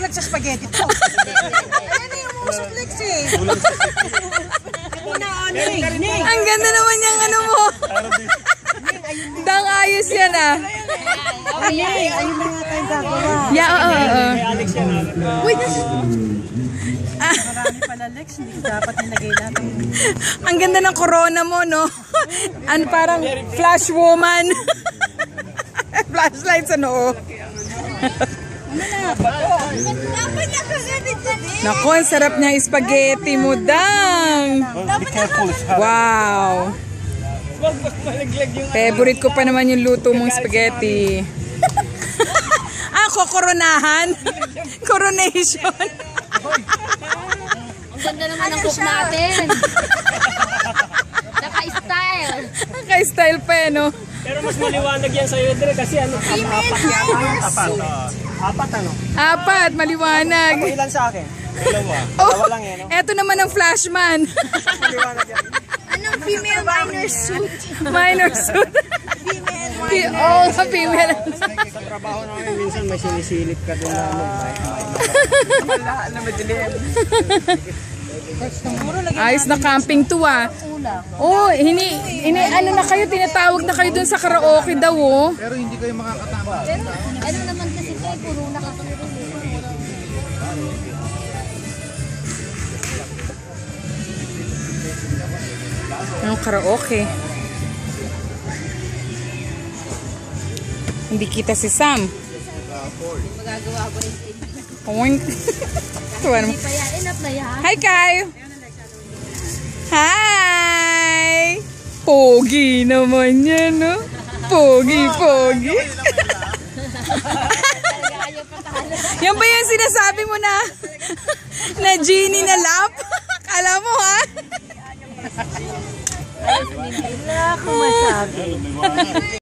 nalaglag sa spaghetti to. Ayan na yung musok Lex eh. Ang ganda naman yung ano mo. Dang ayos yan ah. Ayun na nga tayong gagawa. Yeah, oo. Wait, Marami pala Lex, hindi dapat nilagay natin. ang ganda ng corona mo, no? Ano parang flash woman. Flashlight sa noo. Naku, ang sarap niya spaghetti mo, Dang. Wow. Favorite ko pa naman yung luto mong spaghetti. Kokoronahan. Coronation. Ang ganda naman ng cook natin. Naka-style. Naka-style pa eh, no? Pero mas maliwanag yan sa'yo, Dre, kasi ano, apat ano? Apat, maliwanag. Ako ilan sa akin? Dalawa. Oh, Dalawa lang yan, no? eto naman ang flashman. Maliwanag yan. Anong female minor suit? Minor suit. Female. Sa trabaho namin, minsan may sinisilip ka doon na ano. Na madilim. Ayos na camping to ah. Oh, ano na kayo, tinatawag na kayo dun sa karaoke daw oh. Pero hindi kayo makakatama. Ano naman kasi ito, puro nakatulog. Ang karaoke. Hindi kita si Sam. Magagawa ko rin. Oink. Tuwa naman. Hindi pa yan, enough na yan. Hi, Kai! Hi! Pogi naman yan, no? Pogi. Yan ba yung sinasabi mo na na genie na lap? Kala mo, ha? Wala akong masabi.